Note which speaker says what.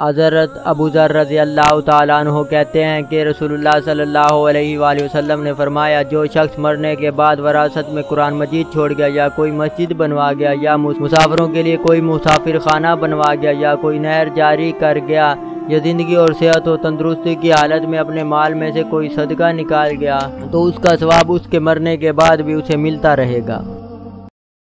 Speaker 1: हज़रत अबू ज़र रज़ियल्लाहु ताला अन्हु कहते हैं कि रसूलुल्लाह सल्लल्लाहु अलैहि वसल्लम ने फरमाया, जो शख्स मरने के बाद वरासत में कुरान मजीद छोड़ गया, या कोई मस्जिद बनवा गया, या मुसाफिरों के लिए कोई मुसाफिर खाना बनवा गया, या कोई नहर जारी कर गया, या ज़िंदगी और सेहत और तंदुरुस्ती की हालत में अपने माल में से कोई सदका निकाल गया, तो उसका सवाब उसके मरने के बाद भी उसे मिलता रहेगा।